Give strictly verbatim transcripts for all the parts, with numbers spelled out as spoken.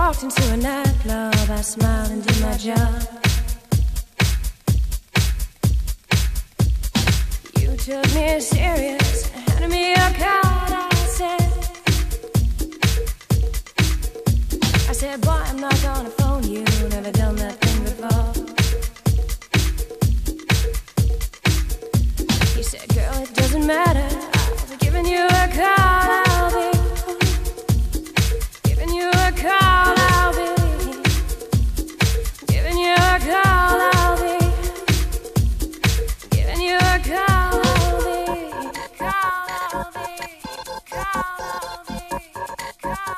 walked into a nightclub, I smiled and did my job. You took me serious, handed me a card. I said, I said, boy, I'm not gonna phone you, never done that thing before. You said, girl, it doesn't matter, I'll be giving you a call. I'll be giving you a call. I'll be giving you a call. I'll be giving you a call. I'll be call. I'll be call. I'll be call.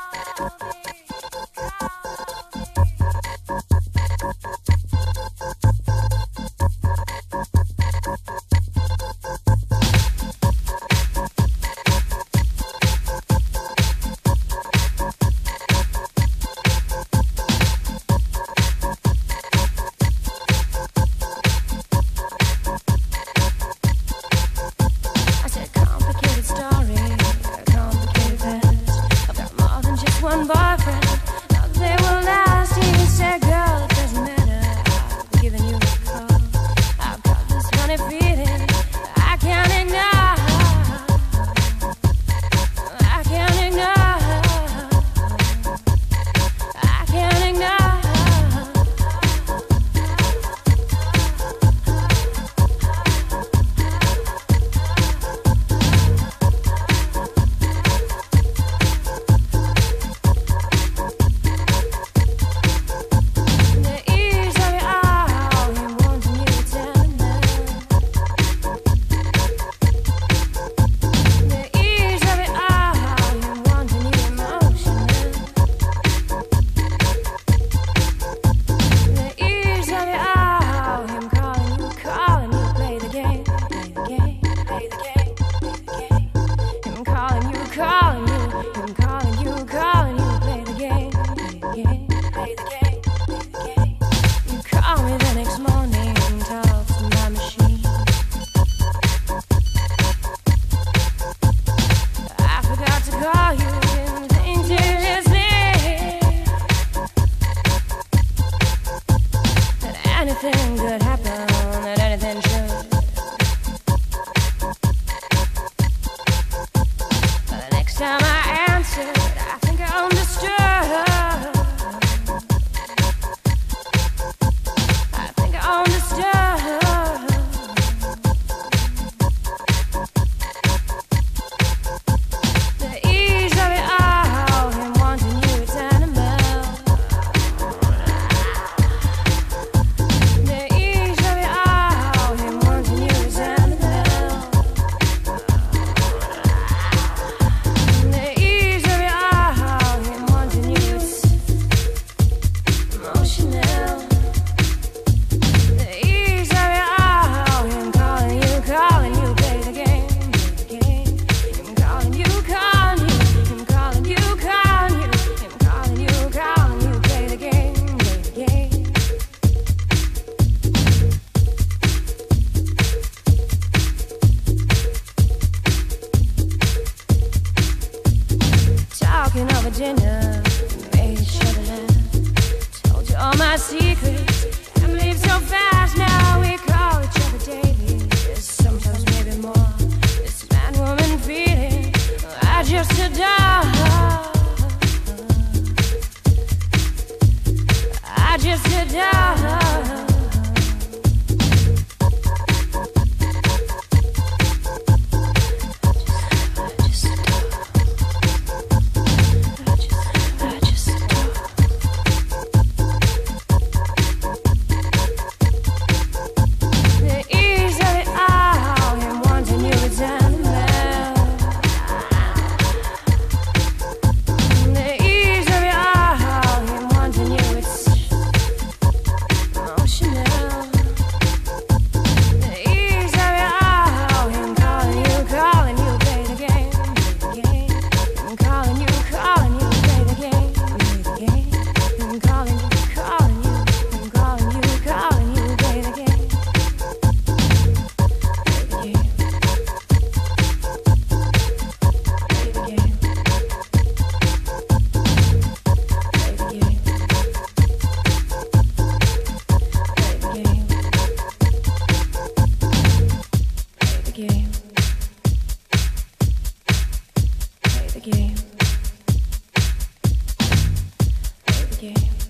with you.